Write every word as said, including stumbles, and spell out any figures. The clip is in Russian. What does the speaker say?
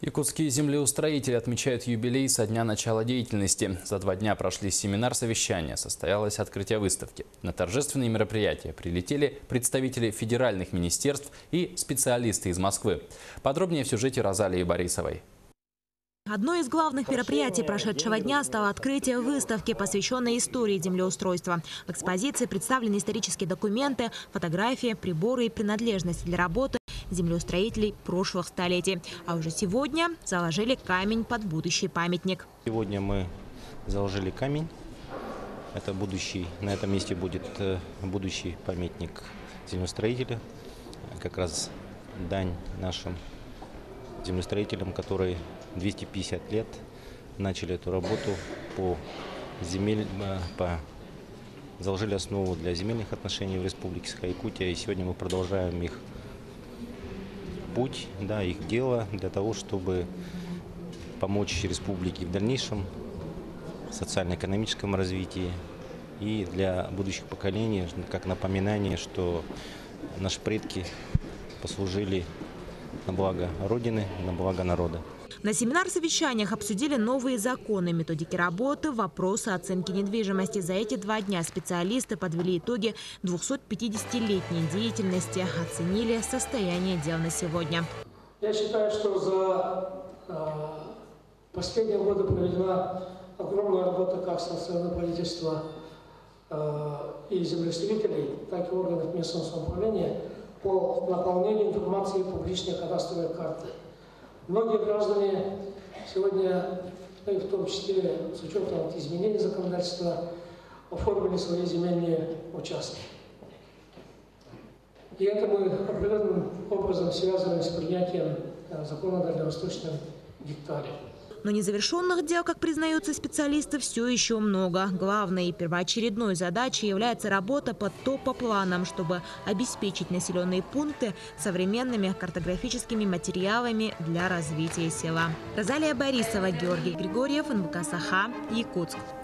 Якутские землеустроители отмечают юбилей со дня начала деятельности. За два дня прошли семинар-совещания, состоялось открытие выставки. На торжественные мероприятия прилетели представители федеральных министерств и специалисты из Москвы. Подробнее в сюжете Розалии Борисовой. Одно из главных мероприятий прошедшего дня стало открытие выставки, посвященной истории землеустройства. В экспозиции представлены исторические документы, фотографии, приборы и принадлежности для работы землеустроителей прошлых столетий. А уже сегодня заложили камень под будущий памятник. Сегодня мы заложили камень. Это будущий, на этом месте будет будущий памятник землеустроителя. Как раз дань нашим землеустроителям, которые двести пятьдесят лет начали эту работу по земель, по, заложили основу для земельных отношений в Республике Саха-Якутия. И сегодня мы продолжаем их путь, да, их дело для того, чтобы помочь республике в дальнейшем социально-экономическом развитии и для будущих поколений, как напоминание, что наши предки послужили на благо Родины, на благо народа. На семинар-совещаниях обсудили новые законы, методики работы, вопросы оценки недвижимости. За эти два дня специалисты подвели итоги двухсотпятидесятилетней деятельности, оценили состояние дел на сегодня. Я считаю, что за э, последние годы проведена огромная работа как со стороны правительства э, и землеустроителей, так и органов местного самоуправления по наполнению информации публичной кадастровой карты. Многие граждане сегодня, ну и в том числе с учетом изменений законодательства, оформили свои земельные участки. И это мы определенным образом связываем с принятием закона о дальневосточном гектаре. Но незавершенных дел, как признаются специалисты, все еще много. Главной и первоочередной задачей является работа по топопланам, чтобы обеспечить населенные пункты современными картографическими материалами для развития села. Розалия Борисова, Георгий Григорьев, эн вэ ка Саха, Якутск.